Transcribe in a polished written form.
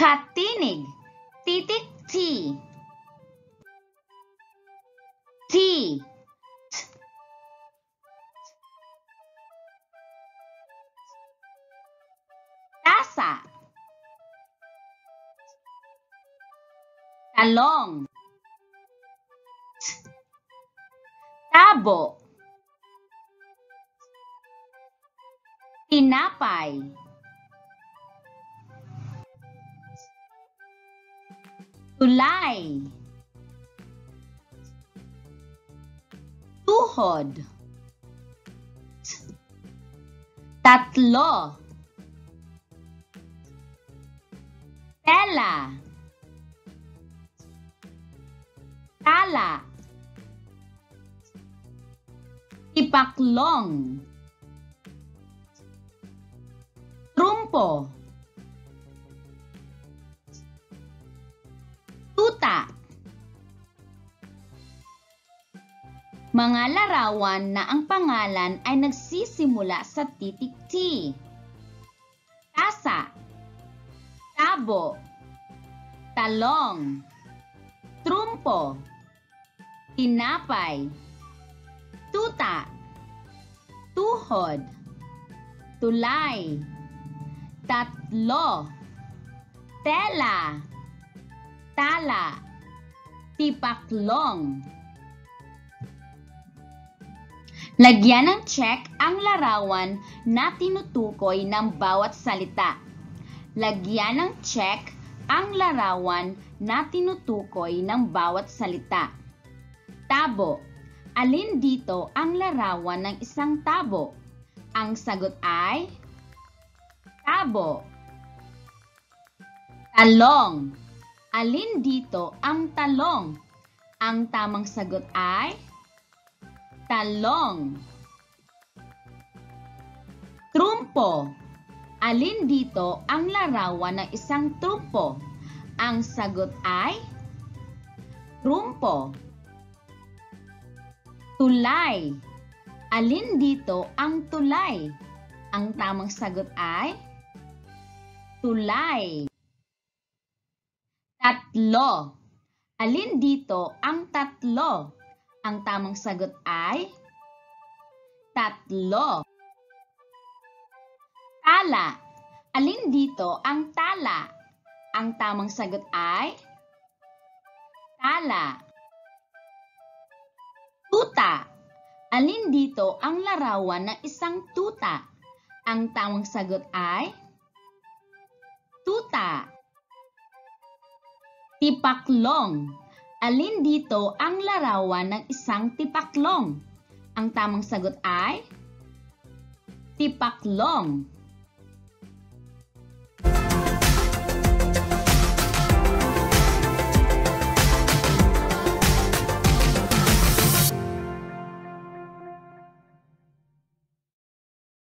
Katinig. Titik T. T. Tasa. Talong. Tabo. Tinapay. Tulay. Tuhod. Tatlo. Tela. Tala. Tipaklong. Trumpo. Tuta. Mga larawan na ang pangalan ay nagsisimula sa titik T. Tasa. Tabo. Talong. Trumpo. Tinapay. Tuta. Tuhod. Tulay. Tatlo. Tela. Tala. Tipaklong. Lagyan ng check ang larawan na tinutukoy ng bawat salita. Lagyan ng check ang larawan na tinutukoy ng bawat salita. Tabo. Alin dito ang larawan ng isang tabo? Ang sagot ay tabo. Talong. Alin dito ang talong? Ang tamang sagot ay talong. Trumpo. Alin dito ang larawan ng isang trumpo? Ang sagot ay trumpo. Tulay. Alin dito ang tulay? Ang tamang sagot ay tulay. Tatlo. Alin dito ang tatlo? Ang tamang sagot ay tatlo. Tala. Alin dito ang tala? Ang tamang sagot ay tala. Tuta. Alin dito ang larawan ng isang tuta? Ang tamang sagot ay tuta. Tipaklong. Alin dito ang larawan ng isang tipaklong? Ang tamang sagot ay tipaklong.